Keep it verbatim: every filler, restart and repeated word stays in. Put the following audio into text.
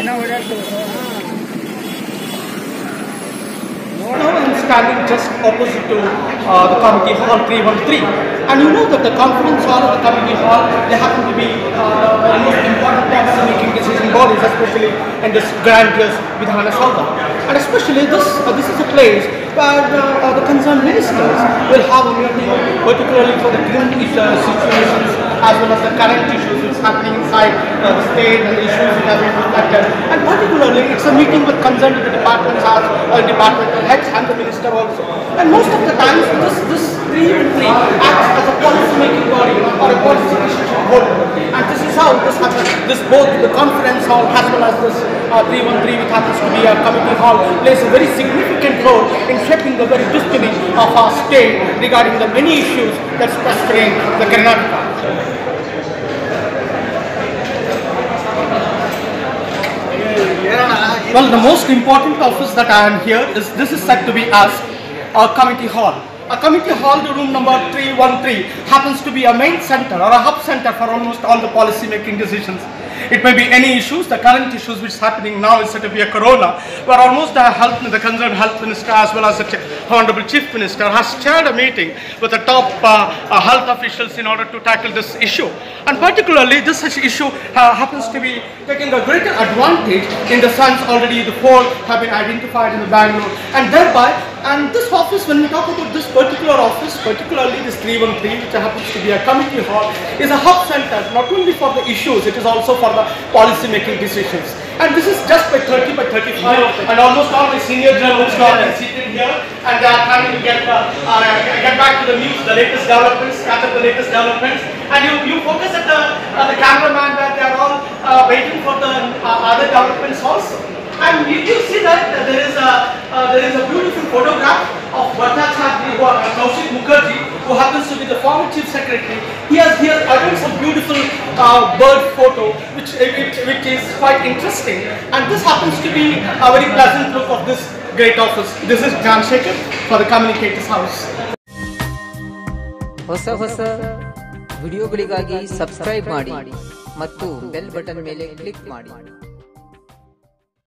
Now I'm standing just opposite to uh, the committee hall three one three, and you know that the conference hall or the committee hall, they happen to be uh, the most important policy making decision bodies, especially in this grandiose Vidhana Saudha. And especially this uh, this is a place where uh, uh, the concerned ministers will have a meeting, particularly for the grim uh, situations as well as the current issues which are happening inside uh, the state and the issues that have been reflected. And particularly, it's a meeting with concern to the departments as uh, departmental heads and the minister also. And most of the times, this this three one three acts as a policy making body or a policy decision holder. And this is how this happens. This both the conference hall as well as this uh, three one three, which happens to be a committee hall, plays a very significant role in shaping the very destiny of our state regarding the many issues that's pestering the Karnataka. Well, the most important office that I am here is, this is said to be as a committee hall. A committee hall, the room number three one three, happens to be a main center or a hub center for almost all the policy making decisions. It may be any issues. The current issues which is happening now is said to be a corona, where almost the health, the concerned health minister as well as the honorable chief minister has chaired a meeting with the top uh, uh, health officials in order to tackle this issue. And particularly this issue uh, happens to be taking a greater advantage in the sense already the four have been identified in the Bangalore, and thereby, and this office, when we talk about this particular office, particularly this three one three, which happens to be a committee hall, is a hub center not only for the issues, it is also for the policy making decisions. And this is just by thirty by thirty-five, and almost all my senior journalists are sitting here, and they are trying to get uh, uh, get back to the news, the latest developments, catch up the latest developments. And you, you focus at the uh, the cameraman where they are all uh, waiting for the uh, other developments also. And you, you see that uh, there is a uh, there is a beautiful photograph of Bhattacharya, who uh, Kaushik Mukherjee, who happens to be the former chief secretary. He has he has uttered some beautiful uh, bird photo, which which which is quite interesting. And this happens to be a very pleasant look of this great office. This is John Shekhar for the Communicators House. ಹೊಸ ಹೊಸ ವಿಡಿಯೋಗಳಿಗಾಗಿ subscribe ಮಾಡಿ ಮತ್ತು bell button ಮೇಲೆ click ಮಾಡಿ.